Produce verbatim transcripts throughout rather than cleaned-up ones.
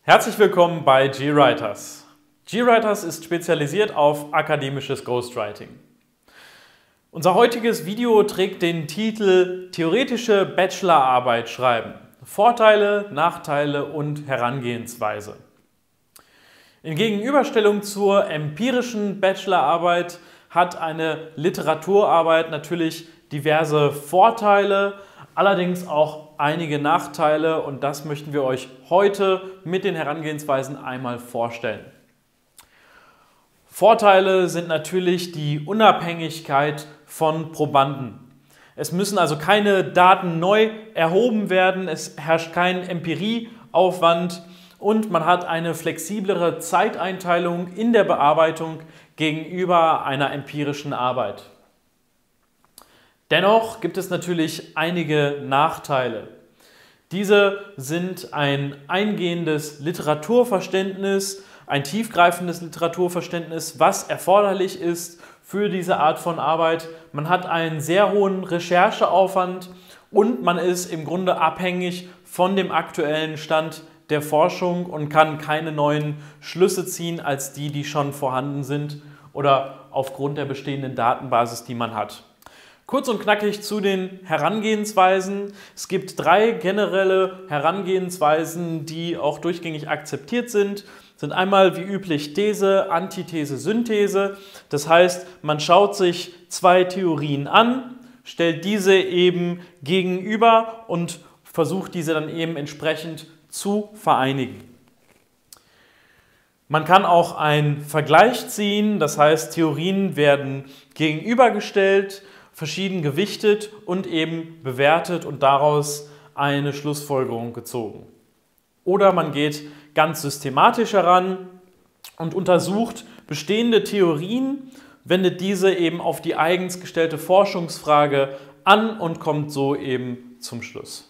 Herzlich willkommen bei GWriters. GWriters ist spezialisiert auf akademisches Ghostwriting. Unser heutiges Video trägt den Titel Theoretische Bachelorarbeit schreiben. Vorteile, Nachteile und Herangehensweise. In Gegenüberstellung zur empirischen Bachelorarbeit hat eine Literaturarbeit natürlich diverse Vorteile, allerdings auch einige Nachteile, und das möchten wir euch heute mit den Herangehensweisen einmal vorstellen. Vorteile sind natürlich die Unabhängigkeit von Probanden. Es müssen also keine Daten neu erhoben werden, es herrscht kein Empirieaufwand und man hat eine flexiblere Zeiteinteilung in der Bearbeitung gegenüber einer empirischen Arbeit. Dennoch gibt es natürlich einige Nachteile. Diese sind ein eingehendes Literaturverständnis, ein tiefgreifendes Literaturverständnis, was erforderlich ist für diese Art von Arbeit. Man hat einen sehr hohen Rechercheaufwand und man ist im Grunde abhängig von dem aktuellen Stand der Forschung und kann keine neuen Schlüsse ziehen als die, die schon vorhanden sind oder aufgrund der bestehenden Datenbasis, die man hat. Kurz und knackig zu den Herangehensweisen. Es gibt drei generelle Herangehensweisen, die auch durchgängig akzeptiert sind. Das sind einmal wie üblich These, Antithese, Synthese. Das heißt, man schaut sich zwei Theorien an, stellt diese eben gegenüber und versucht diese dann eben entsprechend zu vereinigen. Man kann auch einen Vergleich ziehen, das heißt, Theorien werden gegenübergestellt, verschieden gewichtet und eben bewertet und daraus eine Schlussfolgerung gezogen. Oder man geht ganz systematisch heran und untersucht bestehende Theorien, wendet diese eben auf die eigens gestellte Forschungsfrage an und kommt so eben zum Schluss.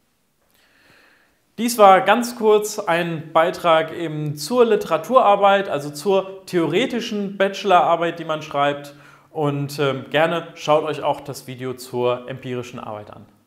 Dies war ganz kurz ein Beitrag eben zur Literaturarbeit, also zur theoretischen Bachelorarbeit, die man schreibt. Und äh, gerne schaut euch auch das Video zur empirischen Arbeit an.